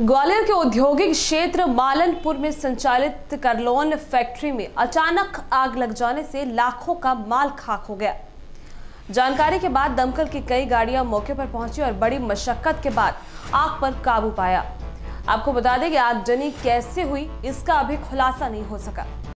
ग्वालियर के औद्योगिक क्षेत्र मालनपुर में संचालित करलोन फैक्ट्री में अचानक आग लग जाने से लाखों का माल खाक हो गया। जानकारी के बाद दमकल की कई गाड़ियां मौके पर पहुंची और बड़ी मशक्कत के बाद आग पर काबू पाया। आपको बता दें कि आगजनी कैसे हुई इसका अभी खुलासा नहीं हो सका।